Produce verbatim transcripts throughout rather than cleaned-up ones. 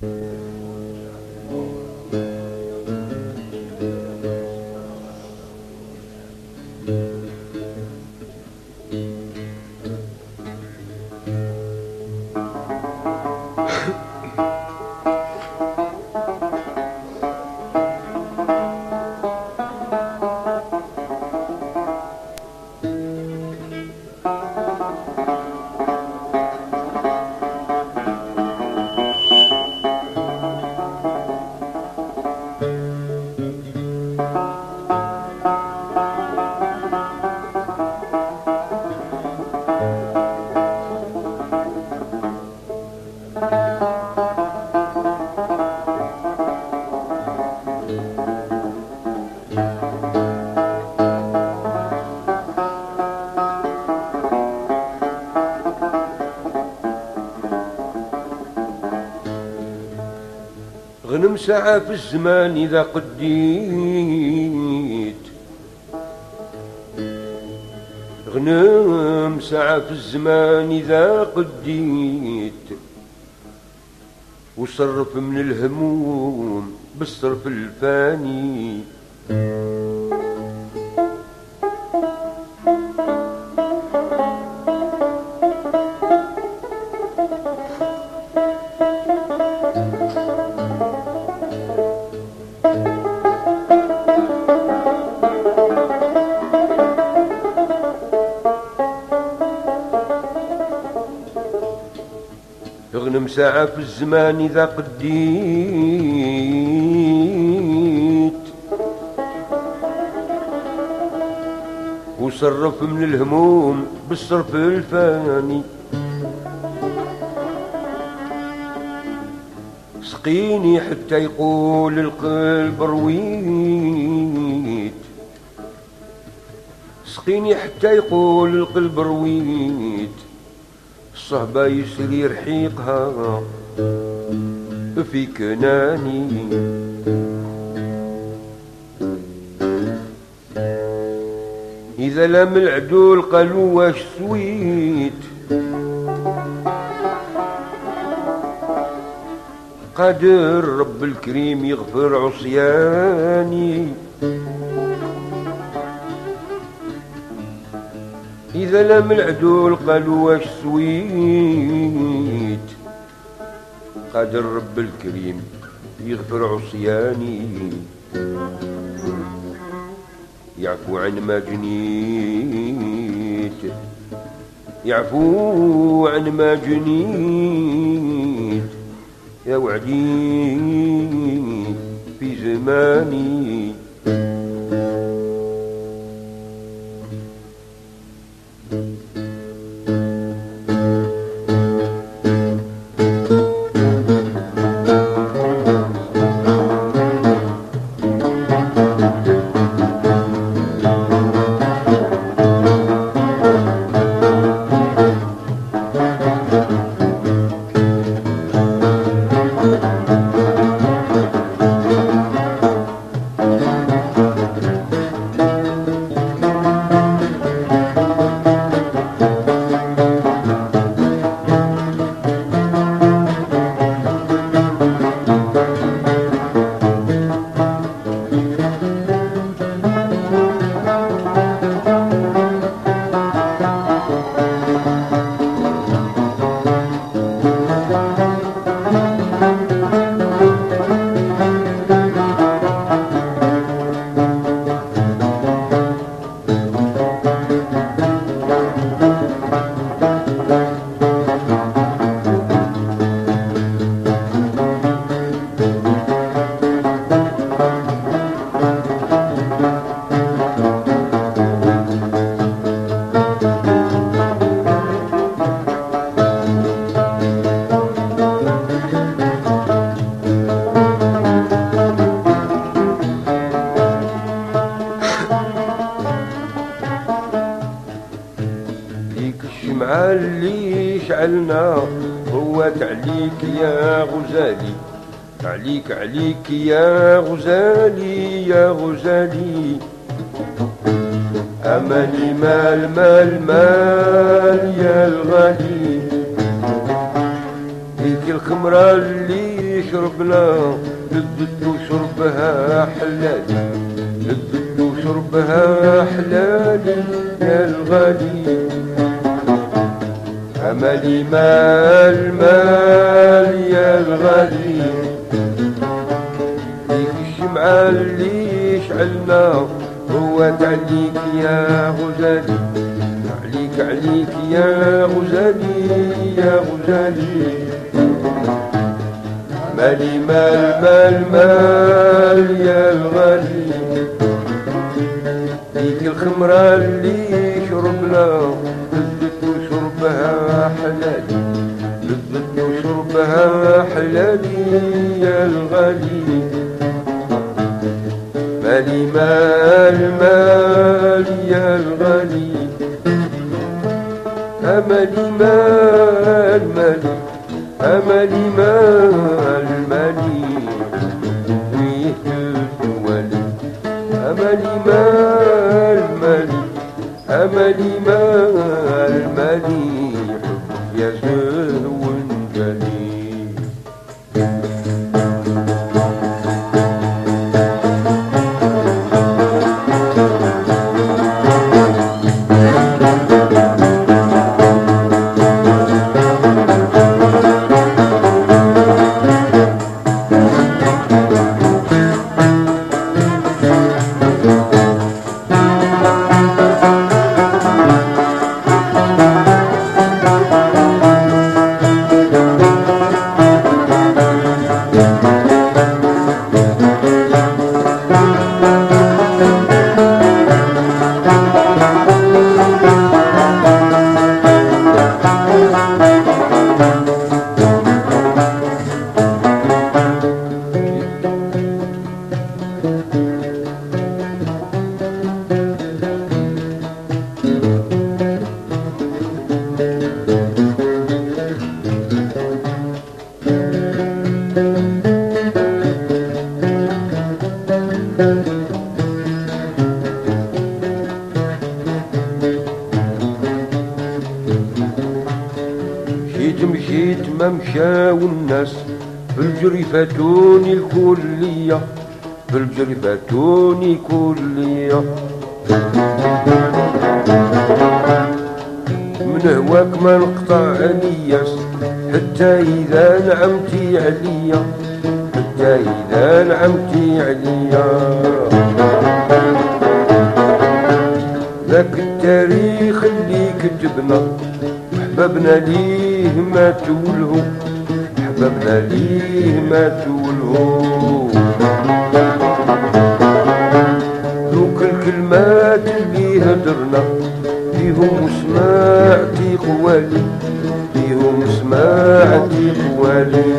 غنم ساعة في الزمان إذا قديت، غنم ساعة في الزمان إذا قديت، وصرف من الهموم بالصرف الفاني. اغنم ساعة في الزمان إذا قديت، وصرف من الهموم بالصرف الفاني. سقيني حتى يقول القلب رويت، سقيني حتى يقول القلب رويت. الصهبة يسري رحيقها في كناني، إذا لم العدول قالوا واش سويت. قادر رب الكريم يغفر عصياني، إذا لم العدول قالوا واش سويت. قادر رب الكريم يغفر عصياني، يعفو عن ما جنيت، يعفو عن ما جنيت. يا وعدي في زماني، الشمعة اللي شعلنا هوت عليك يا غزالي، عليك عليك يا غزالي يا غزالي. أماني مال مال مال يا الغالي، ليك الخمرة اللي شربنا لذت وشربها حلالي، لذت وشربها حلالي يا الغالي. أملي مال مال يا الغالي، ديك الشمعة اللي شعلنا هو تعليك يا غزالي، عليك عليك يا غزالي يا غزالي. مالي مال مال مال يا الغالي، ديك الخمرة اللي شربنا لذت وشربها حلالي، لذت وشربها حلالي يا الغالي. مالي مال مال يا الغالي، أملي مال مالي، أملي مال مالي ويه الدوالي. أملي مال مالي، أملي مال مالي حب يا زهو جلي. مشيت مشيت ما مشاو الناس بالجري فاتوني الكلية، بالجري فاتوني كلية. من هواك ما نقطع نياس حتى إذا نعمتي عليا، حتى إذا نعمتي عليا. ذاك التاريخ اللي كتبنا حبابنا ليه ماتوا له، حبابنا ليه ماتوا له. ذوك الكلمات اللي هدرنا فيهم سمعتي خوالي، فيهم سمعتي خوالي.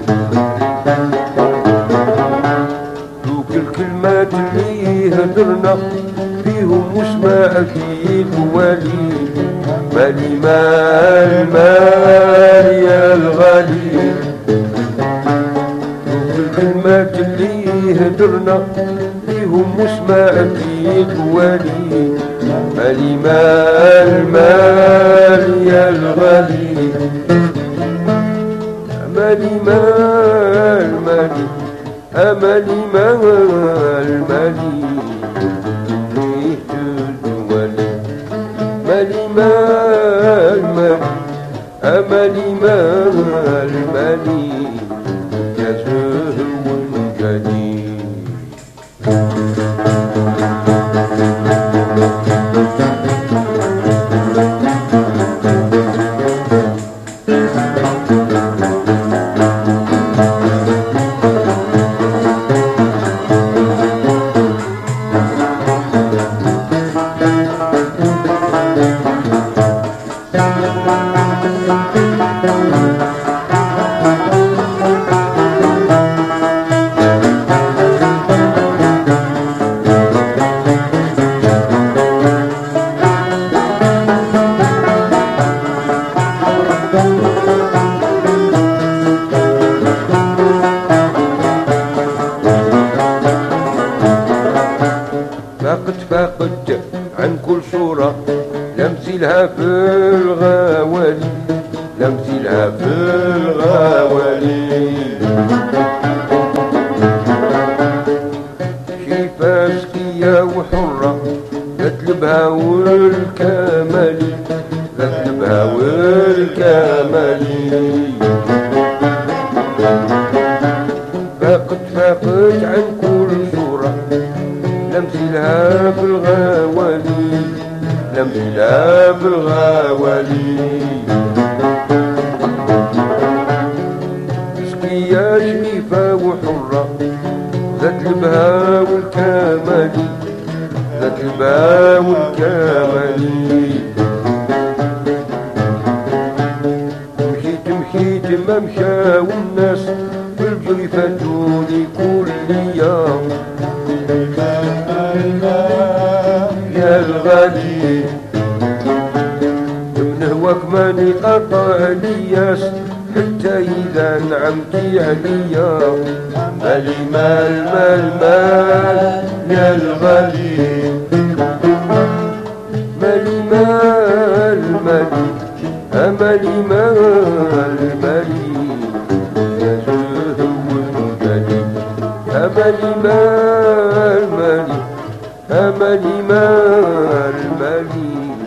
ذوك الكلمات اللي هدرنا فيهم سمعتي خوالي. مالي مال مال يا الغالي، ذوك الكلمات اللي هدرنا فيهم سمعتي خوالي. مالي مال مال يا الغالي، مالي مال مالي، أملي مال مالي مالي مال مالي، أملي مال مالي يا زهو جلي. فقد فقد عن كل صورة لمثلها في الغوالي، لمثلها في الغوالي. شيفا سقية وحرة ذات البهاء والكمال، ذات البهاء والكمال. فاقت فاقت عن كل صورة لمثلها في الغوالي، لمثلها في الغوالي. سقيا شريفة وحرة ذات البهاء والكمال، ذات البهاء والكمال. مشيت مشيت ما مشاو الناس بالجري فاتوني كل يوم يا الغالي. من هواك ماني قطع الياس حتى إذا نعمتي عليا. مالي مال مال مال يا الغالي، مالي مال مالي أمالي مال مالي يا زهو مالي. أمالي مال مالي أمالي مال مالي